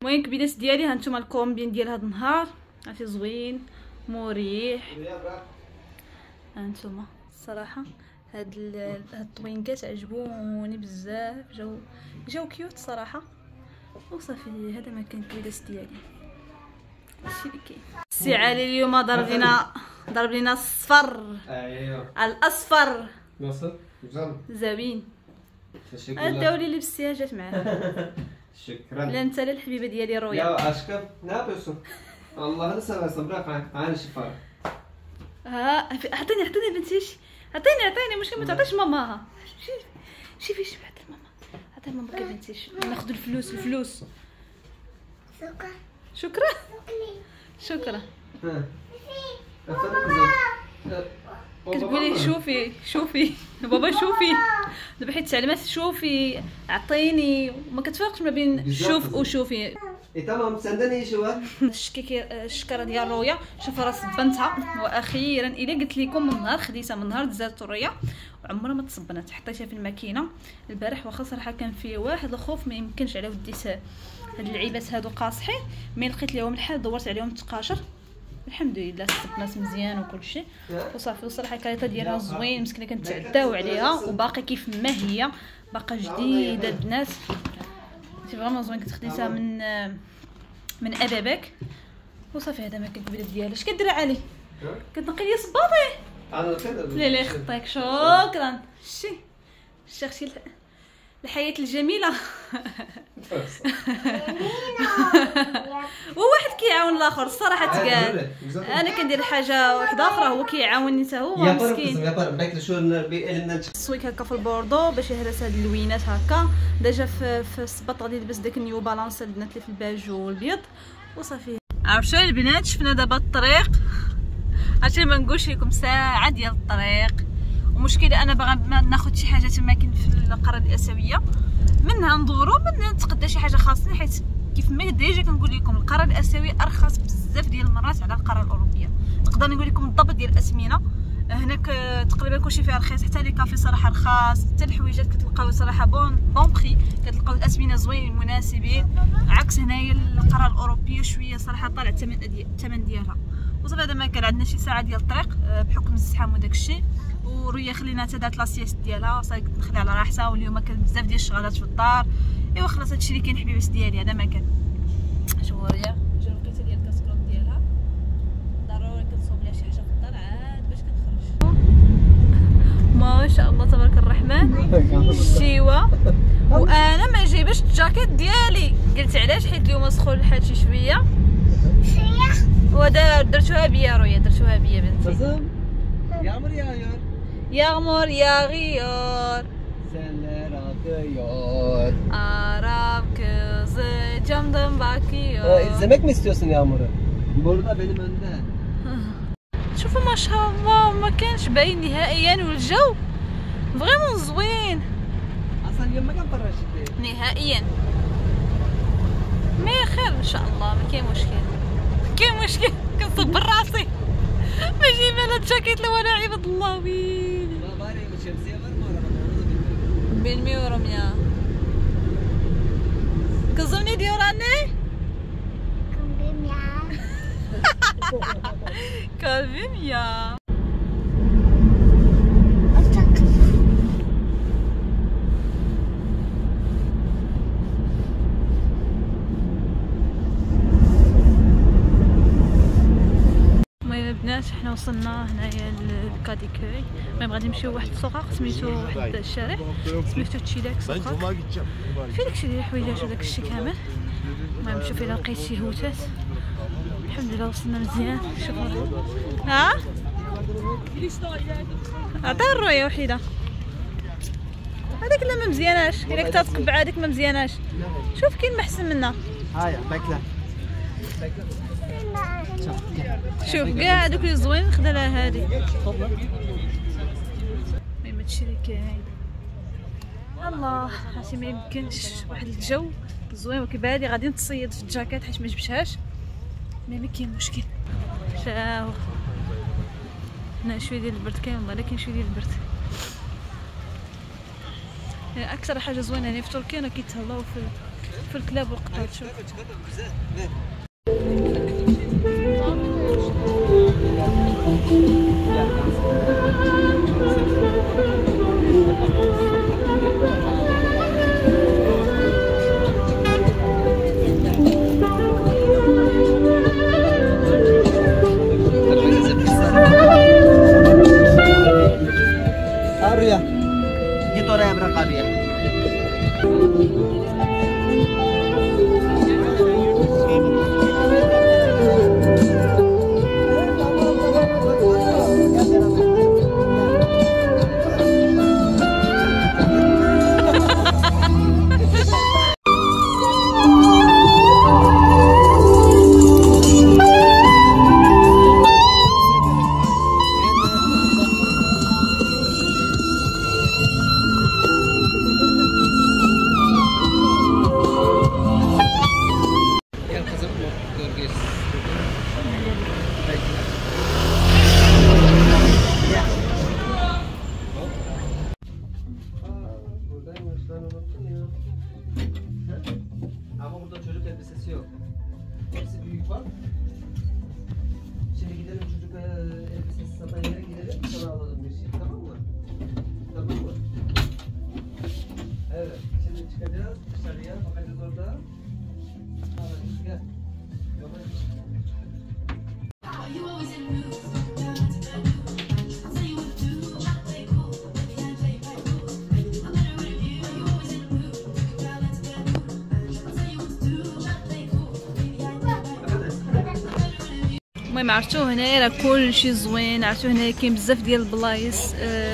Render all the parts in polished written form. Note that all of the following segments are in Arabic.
المهم كبيدات ديالي هانتوما الكومبين ديال هاد النهار، عرفتي زوين مريح. هانتوما الصراحه هاد الطوينكات عجبوني بزاف، جاو كيوت صراحه. وصافي هذا ما كان كبيدات ديالي، هادشي اللي كاين. السي علي اليوم ضرب لينا الصفر. ايوا الاصفر ناصر زوين. الدولي اللي بالسيها جات معاه. شكرا. لا انت لا الحبيبه ديالي رويا. يا اشكر نابسو الله نسى صبرك عن شفار. عطيني بنتي، عطيني مشكل ما تعطيش ماماها. شوفي بعد ماما، عطي ماما بنتي ناخذ الفلوس. شكرا. كتقولي شوفي بابا شوفي دابا حيت تعلمات شوفي عطيني، وما كتفرقش ما بين شوف وشوفي. تمام سندني شويه الشكاره ديال رويا، شوف راس بنتها. واخيرا الا قلت لكم من نهار خديتها، من نهار دزات الريه وعمرها ما تصبنات، حطيتها في الماكينه البارح. واخا صراحه كان فيه واحد الخوف ما يمكنش على وديت هاد اللعيبات هادو قاصحين، ملي لقيت لهم الحال دورت عليهم التقاشر الحمد لله صبنات مزيان وكل شيء وصافي. وصراحه الكريطه ديالها زوين، مسكينه كنتعداو عليها وباقي كيف ما هي، باقا جديده البنات. سي فريمون زوين. كنت خديتها من اباباك وصافي. هذا ما كان الكبيده ديالها. اش كدير علي؟ كتنقي لي صباطي. انا لا خطيك شكرا. شتي الحياه الجميله. وواحد كيعاون الاخر الصراحه تقال. انا كندير حاجه واحده اخرى هو كيعاونني حتى هو مسكين. السويك هكا في البوردو باش يهرس هاد اللوينات هكا. ديجا في السباط غادي يلبس داك النيو بالانس البنات اللي في الباج والبيض وصافي. عرفتوا البنات شفنا دابا الطريق، عرفتي ما نقولش لكم ساعه ديال الطريق. ومشكله انا باغا ناخذ شي حاجه تما كاين في القاره الاسيويه، منها ندورو منها نتقدى شي حاجه خاصني، حيت كيف ما ديجا كنقول لكم القاره الاسيويه ارخص بزاف ديال المرات على القاره الاوروبيه. نقدر نقول لكم الضبط ديال الاثمنه هناك تقريبا كلشي فيها رخيص، حتى لي كافي صراحه رخاص، حتى الحويجات كتلقاو صراحه بون بري، كتلقاو الاثمنه زوينين مناسبين. عكس هنايا القاره الاوروبيه شويه صراحه طالع الثمن ديالها. وصافي هذا ما كان عندنا شي ساعه ديال الطريق بحكم الزحام وداك الشيء. ورؤيا خلينا حتى دارت لاسيست ديالها صافي نخليها على راحتها. واليوم كان بزاف ديال الشغالات في الدار. ايوا خلاص هادشي اللي كاين حبيبات ديالي. هذا ما كان. شوفوا رؤيا جا الوقيته ديال الكاسكروط ديالها ضروري كنصوب ليها شي حاجه في الدار عاد باش كنخرج. ما شاء الله تبارك الرحمن الشيوه. وانا ما جايباش الجاكيت ديالي، قلت علاش؟ حيت اليوم سخون الحال شويه ودرتوها بيا رؤيا، درتوها بيا بنتي. يامر يا غيور يغمر يا غيور senler Arap kızı camdan bakıyor. İzlemek mi istiyorsun Yağmur'u? Burada benim önde. شوفوا ما شاء الله ما كانش باين نهائيا والجو فريمون زوين. اصلا اليوم ما كان برا نهائيا. ما خير ان شاء الله ما كاين مشكل. كنصبر راسي ماشي مالا الجاكيت لو انا عباد الله ويلي. Bilmiyorum ya. Kızım ne diyor anne? Kalbim ya. Kalbim ya. البنات حنا وصلنا هنايا للكاديكوي. المهم غادي نمشيو لواحد السوق سميتو واحد الشارع سميتو تشيلاك سوق، فيه داكشي ديال الحويجات وداك الشيء كامل. المهم نشوف الا لقيت شي هوتات. الحمد لله وصلنا مزيان. شوفوا ها عطيها الرؤيه وحيده. هذيك لا ما مزياناش، الا كنت تقبع هذيك ما مزياناش. شوف كاين محسن منها. هايا باكله شوف كاع دوك اللي زوين خدا لها هادي. المهم هادشي اللي كاين. الله عرفتي ما يمكنش واحد الجو زوين وكيبان هادي غادي نتصيد في الجاكيت حيت ما جبتهاش. ما كاين مشكل. شاو هنا شويه ديال البرد كاين والله، كاين شويه ديال البرد. اكثر حاجه زوينه هنا في تركيا انا كيتهلاو في الكلاب والقطط. شوف Ama burada çocuk elbisesi yok. Hepsi büyük var. Şimdi gidelim çocuk elbisesi satan yere gidelim. Sana alalım bir şey. Tamam mı? Tamam mı? Evet. Şimdi çıkacağız dışarıya. Bakacağız orada. Hadi gel. المهم عرفتو هنايا راه كلشي زوين. عرفتو هنايا كاين بزاف ديال البلايص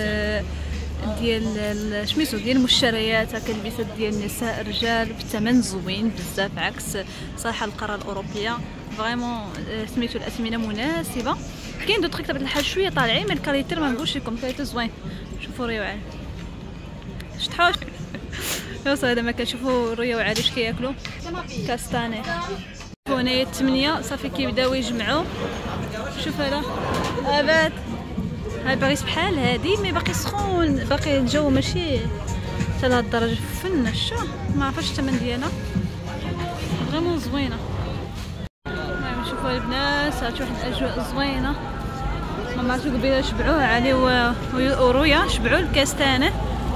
ديال سميتو ديال المشتريات هكا لبسات ديال النساء الرجال بثمن زوين بزاف عكس صراحه القاره الاوروبيه. فريمون سميتو الاثمنه مناسبه. كاين دو تريك بطبيعه الحال شويه طالعين من الكاليتي ما نقولش لكم كاليتي زوين. شوفوا ريا وعلي شطحوش يوصل هذا ما كنشوفوا ريا وعلي اش كياكلوا كاستاني. هنايا 8 صافي كيبداو يجمعوا. شوف هذا ابات هاي باريس بحال هادي مي باقي سخون باقي الجو ماشي حتى لهاد الدرجه فنشه. ما عرفتش الثمن ديالها فريمون زوينه. المهم شوفوا البنات هاتوا واحد الاجواء زوينه. ما عرفتو قبيله شبعوه علي ورويا شبعوا الكاستانه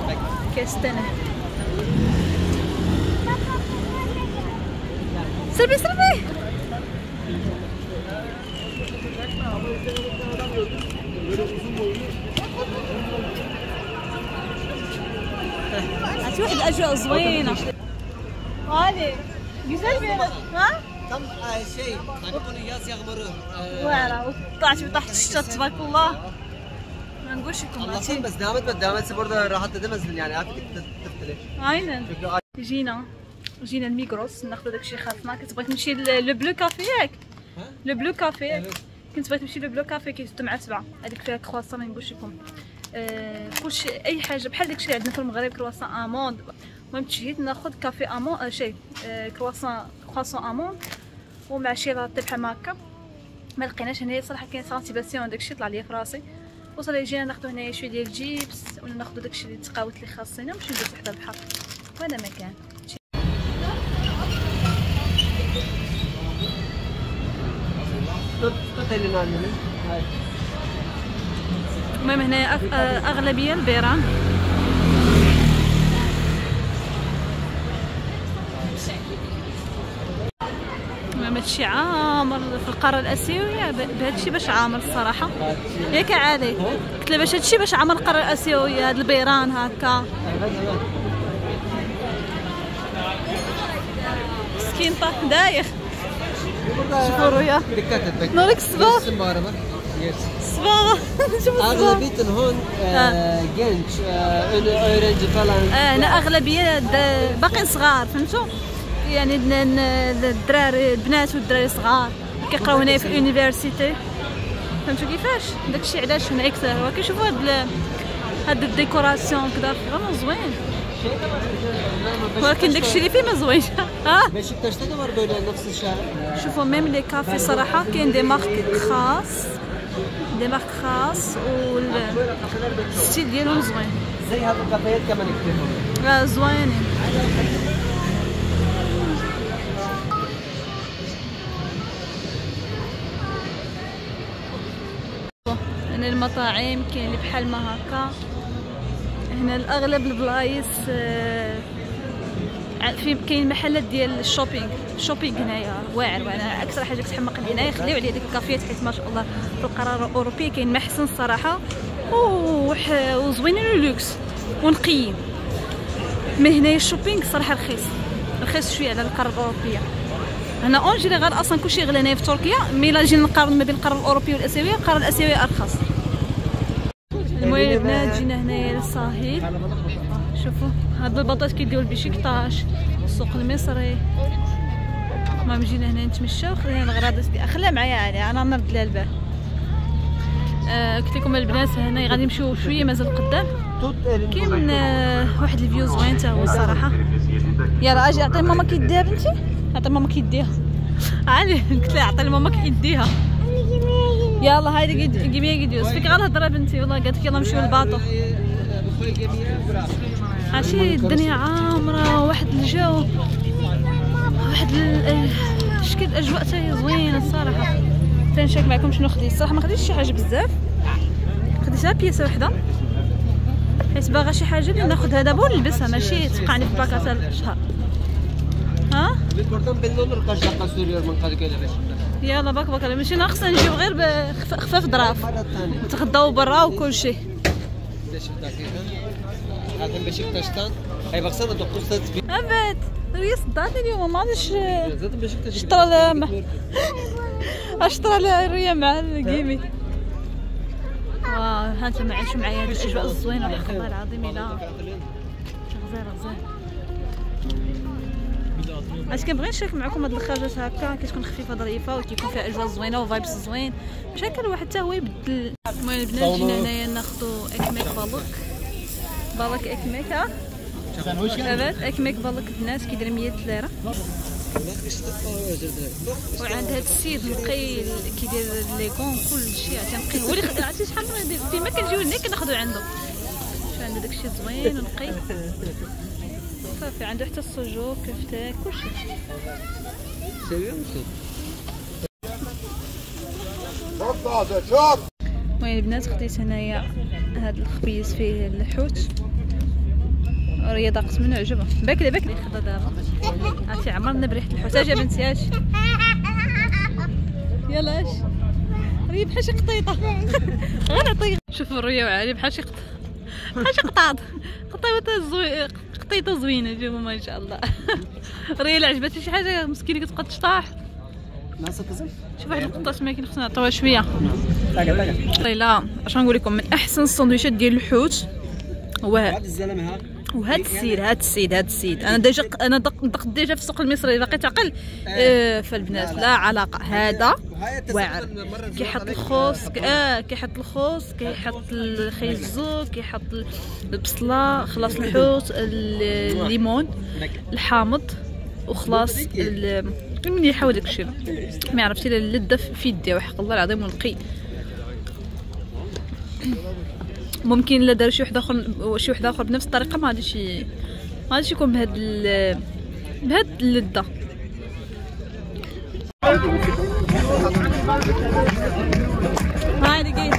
سلبي هاتي واحد الاجواء زوينه. هادي قزال بينا ها كم شيء يكون ياس يغمرون واعره وطلعتي تحت الشتا تبارك الله. ما نقولش لكم الله بس دامت برضه راح تدمز يعني عارفك تختلف. عينا جينا الميغروس ناخذ داكشي خاصنا. كنت بغيت نمشي لو بلو كافي ياك لو بلو كافي. كنت بغيت نمشي لو بلو كافي كيزدو مع 7 هذيك فيها كرواسون. ما نقولش لكم كلشي اي حاجه بحال داكشي اللي عندنا في المغرب كرواسون اموند. المهم تشهيت ناخذ كافي امون شي كرواسون اموند ومع شي لاطي بحال ما هكا. ما لقيناش هنايا صراحه كاين سانسيباسيون داكشي طلع ليا في راسي. وصل جينا ناخذ هنايا شويه ديال الجيبس ولا ناخذ داكشي اللي تقاوت اللي خاصنا باش ندوزو حدا البحر. وهذا مكان المهم هنا اغلبيه البيران. المهم هادشي عامر في القاره الاسيويه بهادشي باش عامر الصراحه ياك عادي. قلت له باش هادشي باش عامر القاره الاسيويه هاد البيران هكا. مسكين طاح دايخ. شوفوا رؤيا نورك الصباغ اغلبيه هون جنش اورنج فلان. هنا اغلبيه باقيين صغار فهمتوا يعني الدراري البنات والدراري صغار كيقراو هنا في اليونيفرسيتي. فهمتوا كيفاش داكشي علاش هنا اكثر. وكنشوفوا هاد الديكوراسيون كذا فريمون زوين. ولكن داكشي اللي فيه ما زوينش. ماشي بتشتغل برضه نفس الشارع. شوفوا ميم لي كافي صراحه كاين دي مارك خاص والستيل ديالهم زوين زي هاد الكافيات كمان كثير زوينين. هنا المطاعم كاين اللي بحال ما هكا. هنا الاغلب البلايص في كاين محلات ديال الشوبينغ هنايا واعر. وانا اكثر حاجه كتحمقني هنايا خليو عليا ديك الكافيات حيت ما شاء الله في القرار الاوروبي كاين ما احسن الصراحه وزوينين ولوكس ونقيين. مي هنايا الشوبينغ صراحه رخيص شويه على القاره الاوروبيه. هنا اون جينيرال اصلا كلشي غلى هنايا في تركيا، مي لا جينا نقارن ما بين القاره الاوروبيه والاسيويه، القاره الاسيويه ارخص. المهم البنات جينا هنايا للساحل. شوفوا هاد البطاط كيديو البشكتاش، السوق المصري. المهم جينا هنا نتمشاو. خلينا الغراضات دي خليها معايا عليها انا نرد لها البال. قلت لكم البنات هنا غادي نمشيو شويه مازال قدام. كاين واحد الفيو زوين حتى هو الصراحه. يلا اجي عطي ماما كيديها بنتي، عطي ماما كيديها. عادي قلت لها عطي لماما كيديها. يلا هايدي جيبيها كيديوز فيك غير الهضره بنتي. والله قالت لك يلا نمشيو للباطو. عرفتي الدنيا عامره، واحد الجو، واحد شكل الاجواء حتى هي زوينه الصراحه. تنشارك معكم شنو خديت. الصراحه ما خديتش شي حاجه بزاف، خديتها بياسه وحده حيت باغا شي حاجه اللي ناخذها دابا ونلبسها ماشي تبقعني في باكا حتى الشهر. ها يلا باك ماشي ناقصه نجيو غير بخفاف ظراف نتغداو برا وكل شيء. ابد ريا صداتني اليوم ما عادش شطرا لها ريا مع الكيمي. واو هانتوما عايشوا معايا هاد الاجواء الزوينه والله العظيم. الا غزير اش كنبغي نشارك معكم هاد الخرجات هكا كتكون خفيفه ظريفه وكيكون فيها اجواء زوينه وفايبس زوين باش هكا الواحد حتى هو يبدل. المهم البنات جينا هنايا ناخذوا اكميك بالك اكميك. ها ابات اكميك بالك البنات كيدير 100 ليره. وعند هاد السيد نقي كيدير ليكون كلشي تنقي هو اللي عرفتي شحال ديما كنجيو هنا كناخذوا عنده. عنده داكشي زوين ونقي صافي. عنده حتى السجق كفته كلشي. المهم البنات خديت هنايا هاد الخبيز فيه الحوت. ريا ضاقت منه عجبها باكلي خدا دابا. عرفتي عمرنا بريحه الحوت. اجي بنتي اجي يلا اجي. ريا بحال شي قطيطه غنعطيك. شوفوا ريا وعلي بحال شي قطيطه زوينه جيبوا ما شاء الله. ريا اللي عجبتها شي حاجه مسكينه كتبقى تشطاح. شوف واحد القطاط ما كاين خصنا نعطيوها شويه. لا اش غنقول لكم من احسن السندويشات ديال الحوت هو وهاد السيد. انا دقت ديجا في السوق المصري لقيت اقل فالبنات لا علاقه. هذا واعر كيحط الخوص كيحط الخيزو كيحط البصله خلاص الحوت الليمون الحامض وخلاص من يحاول داكشي ما عرفتي اللذه في يدي وحق الله العظيم ونقي. ممكن الا دار شي واحد اخر بنفس الطريقه ما غاديش يكون بهاد اللذه. هايدي جيت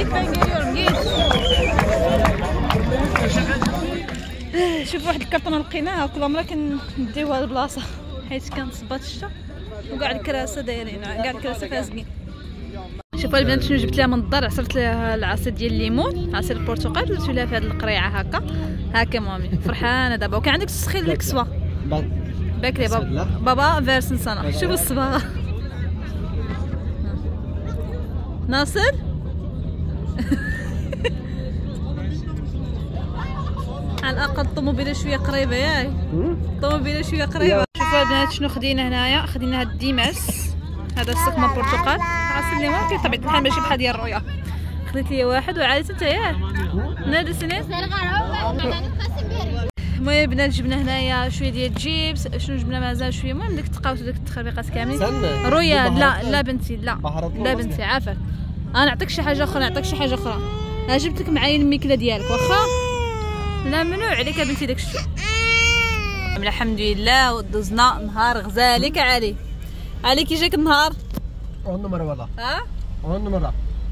شوف واحد الكرتونه لقيناها كل مره كنديوها للبلاصه حيت كانت صبات الشتا وكاع الكراسه دايرين كاع الكراسه فاسقين. شوفوا البنات شنو جبت لها من الدار. عصرت لها العصير ديال الليمون عصير البرتقال درت لها في هذه القريعه هكا مامي فرحانه دابا. وكان عندك تسخين الكسوه باكري بابا فيرسن سنه. شوفوا الصباغه ناصر على الاقل الطوموبيله شويه قريبه ياك الطوموبيله شويه قريبه. شوفوا البنات شنو خدينا هنايا. خدينا هاد الديماس هذا السكمه برتقال عصير الليمون بطبيعه الحال ماشي بحال ديال الرؤيا. خديت لي واحد وعادي انت ياك نادي سنين. المهم البنات جبنا هنايا شويه ديال الجيبس. شنو جبنا مازال شويه المهم ديك التقاوت وديك التخربيقات كاملين. رؤيا لا بنتي لا بنتي عافاك انا نعطيك شي حاجه اخرى. انا جبت لك معايا الميكله ديالك واخا لا ممنوع عليك يا بنتي داكشي. الحمد لله ودزنا نهار غزالك علي كي جاك النهار اون مره والله. ها اون مره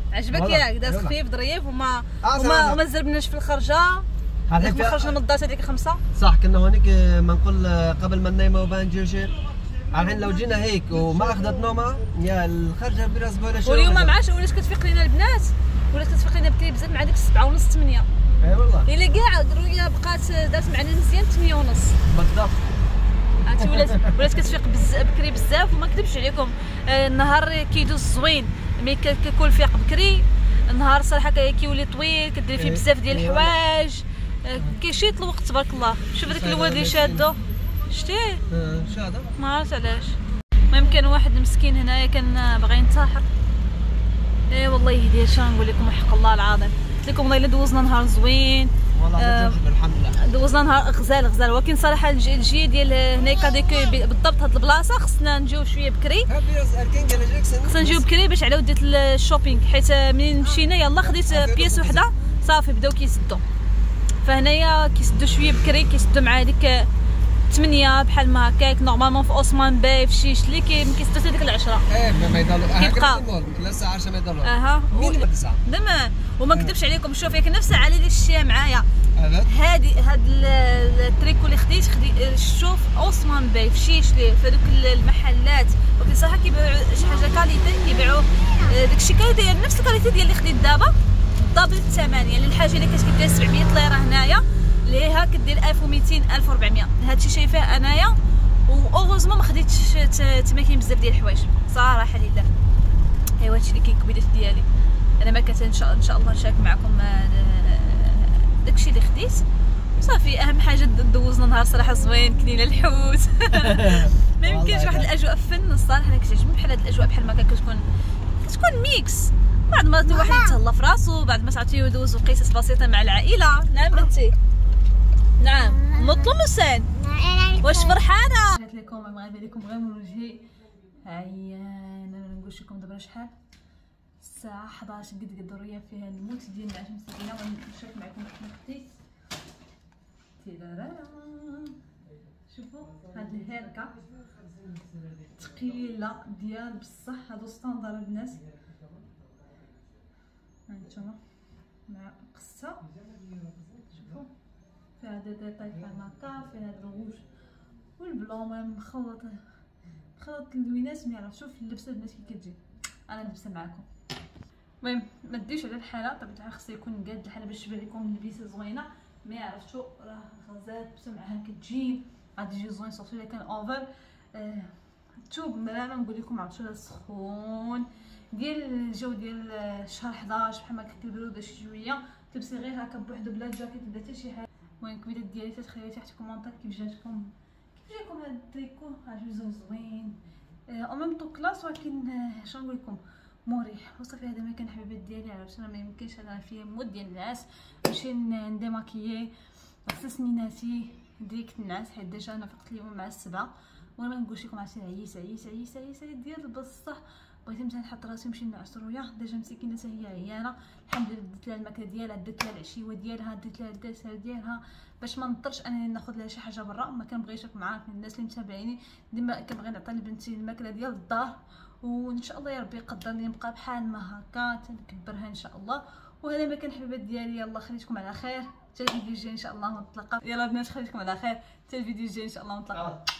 عجبك ياك؟ داز خفيف ظريف وما زربناش في الخرجه. هذيك خرجنا من الدار هذيك 5 صح. كنا هونيك ما نقول قبل ما ننيموا بنجوشر. الحين لو جينا هيك وما اخذت نومه يا الخرجه براس ولا شيء. واليوم ما عادش ولات كتفيق لينا البنات، ولات كتفيق لينا بكري بزاف مع ديك 7:30 8. اي والله الا كاع درويه بقات دارت معنا مزيان 8:30 بالضبط. عرفتي ولات كتفيق بكري بزاف. وما نكذبش عليكم النهار كيدوز زوين ملي كيكون فيق بكري. النهار صراحه كيولي طويل كديري فيه بزاف ديال الحوايج كيشيط الوقت تبارك الله. شوف هذاك الولد اللي شادو شتيه شادو ما عرفت علاش. المهم كان واحد مسكين هنايا كان باغي ينتحر. اي والله يهديه اش نقول لكم حق الله العظيم. قلت لكم والله الا دوزنا نهار زوين والله الحمد لله. دوزنا نهار غزال ولكن صراحه الجي ديال هنايا ديك بالضبط هاد البلاصه خصنا نجيو شويه بكري. خصنا نجيو بكري باش على وديت الشوبينغ حيت منين مشينا يلا خديت بياس وحده صافي بداو كيسدوا. فهنايا كيسدوا شويه بكري كيسدوا مع ديك 8 بحال ما هكاك. نورمالمون في عثمان باي في شيشلي كيسدوا حتى ديك 10. ما يضلوا كيبقى لا الساعه 10 ما يضلوا. مينيموم 9. لا وما نكذبش عليكم. شوف ياك نفس العالي اللي شتيها معايا هاد التريكو اللي خديت شوف عثمان باي في شيشلي في هذوك المحلات. ولكن صراحه كيبيعوا شي حاجه كاليتي كيبيعوا داكشي كاليتي يعني نفس الكاليتي ديال اللي خديت دابا دبل الثمن. يعني الحاجه اللي كتدير 700 ليره هنايا ليها كدير 1200 1400. هادشي شايفاه انايا واوغوزمون ما خديتش تما كاين بزاف ديال الحوايج صراحه لله. ايوا هادشي اللي كاين كبيدات ديالي. انا ما كنت ان شاء الله نشارك معكم داكشي اللي خديت صافي. اهم حاجه دوزنا نهار صراحه زوين كلينا الحوت. ما يمكنش واحد الاجواء فن الصراحه. انا كتعجبني بحال هاد الاجواء بحال ما كتكون ميكس. بعد ما الواحد يتهلا في راسو بعد ما تعطيو يدوزو قصص بسيطه مع العائله. نعم بنتي نعم مطلوسين واش فرحانه؟ قلت لكم ما غادي لكم غير من وجهي عيانه. ما نقولش لكم دابا شحال الساعه 11 قد ضروريه فيها الموت ديال العشاء مسكينه. ونشارك معكم كيف خديت تيرارا. شوفوا هاد الهركه ثقيله ديال بصح هادو ستاندر الناس. هانتوما مع قصه شوفوا فيها هاد ديتاي بحال هكا فيها هاد الروج والبلون. المهم مخلط اللوينات ما يعرف. شوف اللبسه البنات كي كتجي انا لابسه معاكم. المهم ما ديوش على الحاله طبعا الحال خصها يكون قاد الحاله باش تبان لكم لبسه زوينه. ما عرفتو راه غزال لبسه معاها كتجي غادي يجي زوين صوتو الا كان اوفر. الثوب ما نقول لكم عرفتو سخون ديال الجو ديال شهر 11 بحال ما كنت البروده شي شويه تلبسي غير هكا بوحدو بلا جاكيت بلا حتى شي حاجه. المهم الكويدات ديالي تخليوها تحت كومونطات كيف جاتكم هاد التريكو. عجبو زوين او ميم طو كلاس ولكن شنو نقول لكم مريح. وصافي هذا ما كان حبيبات ديالي عرفتو ما يمكنش انا فيه مود ديال النعاس نمشي نديماكيي نغسل سنيناتي ديريكت النعاس حيت ديجا انا فقت اليوم مع 7. وانا ما نقولش لكم عرفتي عييت ديال بصح بغيت نمشي نحط راسي نمشي نعس رويا. ديجا مسكينه حتى هي عيانه الحمد لله. درت لها الماكله ديالها درت لها العشيوه ديالها درت لها الدسر ديالها باش ما نضطرش انني ناخذ لها شي حاجه برا. ما كنبغيش معاك الناس اللي متابعيني ديما كنبغي نعطي لبنتي الماكله ديال الدار. وان شاء الله يا ربي يقدرني نبقى بحال ما هكا تنكبرها ان شاء الله. وهذا ما كان حبيبات ديالي. يلا خليتكم على خير حتى الفيديو الجاي ان شاء الله نتلاقى. يلا بنات خليتكم على خير حتى الفيديو الجاي ان شاء الله نتلاقى.